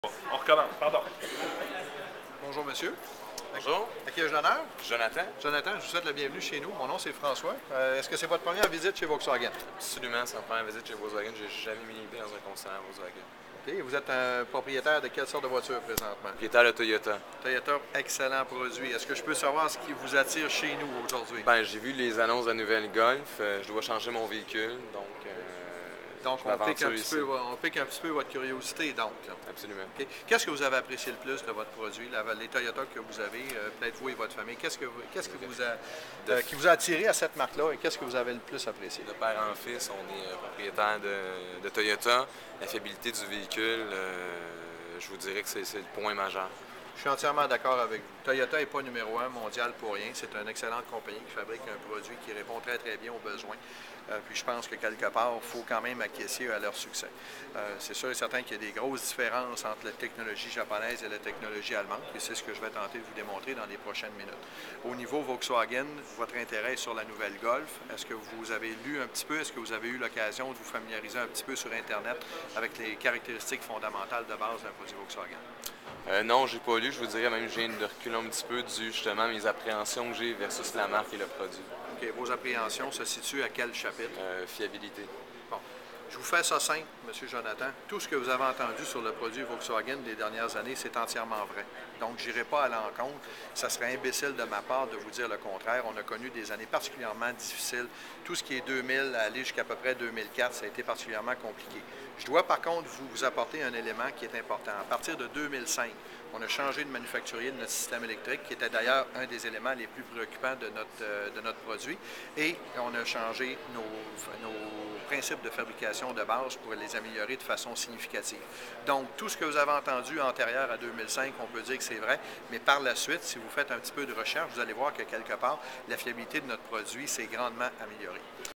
On recommence, pardon. Bonjour, monsieur. Bonjour, À qui ai-je l'honneur? Jonathan. Jonathan, je vous souhaite la bienvenue chez nous. Mon nom, c'est François. Est-ce que c'est votre première visite chez Volkswagen? Absolument, c'est ma première visite chez Volkswagen. J'ai jamais mis les pieds dans un concessionnaire Volkswagen. OK. Vous êtes un propriétaire de quelle sorte de voiture présentement? Propriétaire de Toyota. Toyota, excellent produit. Est-ce que je peux savoir ce qui vous attire chez nous aujourd'hui? Ben, j'ai vu les annonces de la nouvelle Golf. Je dois changer mon véhicule, donc Donc, je on pique, m'aventure ici. on pique un petit peu votre curiosité, donc. Absolument. OK. Qu'est-ce que vous avez apprécié le plus de votre produit? Les Toyota que vous avez, peut-être vous et votre famille, qu'est-ce qui vous a attiré à cette marque-là et qu'est-ce que vous avez le plus apprécié? De père en fils, on est propriétaire de Toyota. La fiabilité du véhicule, je vous dirais que c'est le point majeur. Je suis entièrement d'accord avec vous. Toyota n'est pas numéro un mondial pour rien. C'est une excellente compagnie qui fabrique un produit qui répond très, très bien aux besoins. Puis je pense que quelque part, il faut quand même acquiescer à leur succès. C'est sûr et certain qu'il y a des grosses différences entre la technologie japonaise et la technologie allemande, et c'est ce que je vais tenter de vous démontrer dans les prochaines minutes. Au niveau Volkswagen, votre intérêt est sur la nouvelle Golf. Est-ce que vous avez lu un petit peu, est-ce que vous avez eu l'occasion de vous familiariser un petit peu sur Internet avec les caractéristiques fondamentales de base d'un produit Volkswagen? Non, j'ai pas lu. Je vous dirais même que je viens de reculer un petit peu dû justement à mes appréhensions que j'ai versus la marque et le produit. OK. Vos appréhensions se situent à quel chapitre? Fiabilité. Bon. Je vous fais ça simple, M. Jonathan. Tout ce que vous avez entendu sur le produit Volkswagen des dernières années, c'est entièrement vrai. Donc, je n'irai pas à l'encontre. Ça serait imbécile de ma part de vous dire le contraire. On a connu des années particulièrement difficiles. Tout ce qui est 2000 à aller jusqu'à peu près 2004, ça a été particulièrement compliqué. Je dois par contre vous apporter un élément qui est important. À partir de 2005, on a changé de manufacturier de notre système électrique, qui était d'ailleurs un des éléments les plus préoccupants de notre produit. Et on a changé nos principes de fabrication de base pour les améliorer de façon significative. Donc, tout ce que vous avez entendu antérieur à 2005, on peut dire que c'est vrai, mais par la suite, si vous faites un petit peu de recherche, vous allez voir que quelque part, la fiabilité de notre produit s'est grandement améliorée.